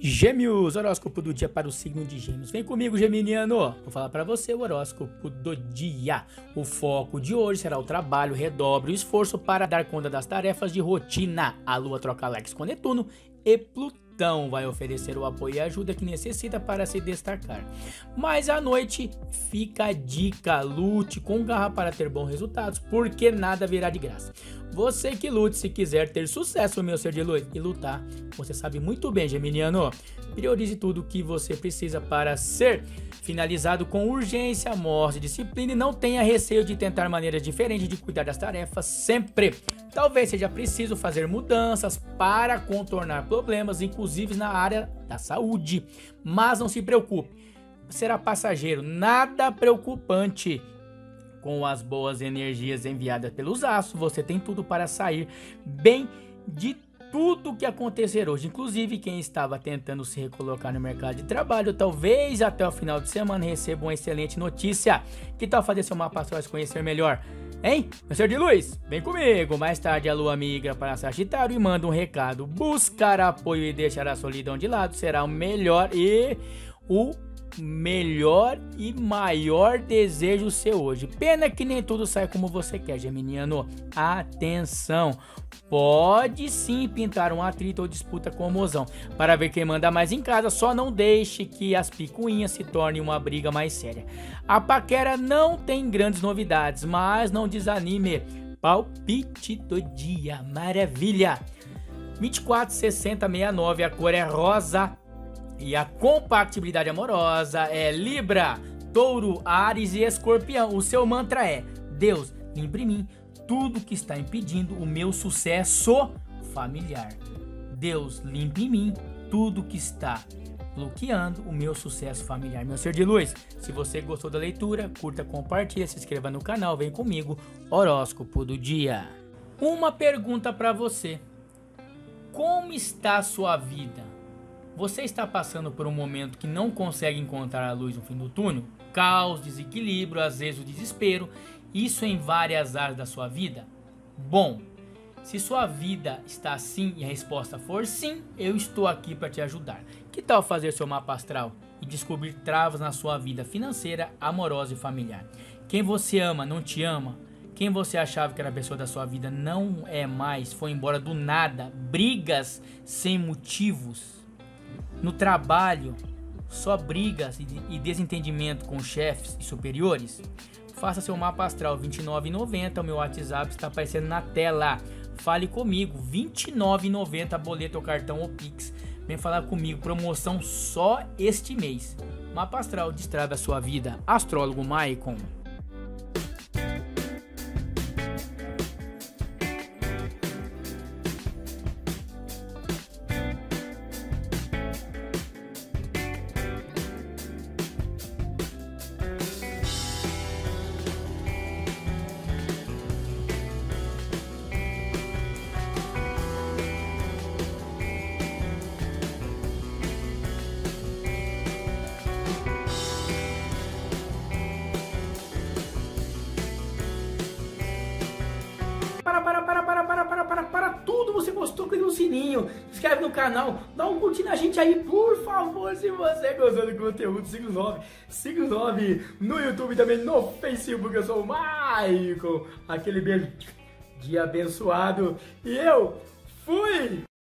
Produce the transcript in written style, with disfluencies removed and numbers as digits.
Gêmeos, horóscopo do dia para o signo de Gêmeos. Vem comigo, geminiano. Vou falar para você o horóscopo do dia. O foco de hoje será o trabalho, redobre o esforço para dar conta das tarefas de rotina. A Lua troca likes com Netuno e Plutão vai oferecer o apoio e ajuda que necessita para se destacar. Mas à noite fica a dica: lute com garra para ter bons resultados, porque nada virá de graça. Você que lute se quiser ter sucesso, meu ser de luz, e lutar, você sabe muito bem, geminiano. Priorize tudo o que você precisa para ser finalizado com urgência, mostre disciplina e não tenha receio de tentar maneiras diferentes de cuidar das tarefas sempre. Talvez seja preciso fazer mudanças para contornar problemas, inclusive na área da saúde. Mas não se preocupe, será passageiro, nada preocupante. Com as boas energias enviadas pelos astros, você tem tudo para sair bem de tudo que acontecer hoje. Inclusive, quem estava tentando se recolocar no mercado de trabalho, talvez até o final de semana receba uma excelente notícia. Que tal fazer seu mapa astral e se conhecer melhor? Hein? Meu ser de luz, vem comigo. Mais tarde a lua migra para Sagitário e manda um recado. Buscar apoio e deixar a solidão de lado será o melhor e maior desejo seu hoje. Pena que nem tudo sai como você quer, geminiano. Atenção, pode sim pintar um atrito ou disputa com o mozão para ver quem manda mais em casa. Só não deixe que as picuinhas se tornem uma briga mais séria. A paquera não tem grandes novidades, mas não desanime. Palpite do dia, maravilha. 24, 60, 69, a cor é rosa. E a compatibilidade amorosa é Libra, Touro, Áries e Escorpião. O seu mantra é: Deus, limpe em mim tudo que está impedindo o meu sucesso familiar. Deus, limpe em mim tudo que está bloqueando o meu sucesso familiar. Meu ser de luz, se você gostou da leitura, curta, compartilha, se inscreva no canal, vem comigo, horóscopo do dia. Uma pergunta para você: como está a sua vida? Você está passando por um momento que não consegue encontrar a luz no fim do túnel? Caos, desequilíbrio, às vezes o desespero, isso em várias áreas da sua vida? Bom, se sua vida está assim e a resposta for sim, eu estou aqui para te ajudar. Que tal fazer seu mapa astral e descobrir travas na sua vida financeira, amorosa e familiar? Quem você ama não te ama? Quem você achava que era a pessoa da sua vida não é mais, foi embora do nada, brigas sem motivos. No trabalho, só brigas e desentendimento com chefes e superiores? Faça seu mapa astral, R$ 29,90, o meu WhatsApp está aparecendo na tela. Fale comigo, R$ 29,90, boleto ou cartão ou Pix. Vem falar comigo, promoção só este mês. Mapa astral, destrave a sua vida. Astrólogo Maicon. Para tudo, você gostou, clica no sininho, se inscreve no canal, dá um curtir na gente aí, por favor, se você gostou do conteúdo, siga o 9 no YouTube e também no Facebook. Eu sou o Maicon, aquele beijo de abençoado e eu fui!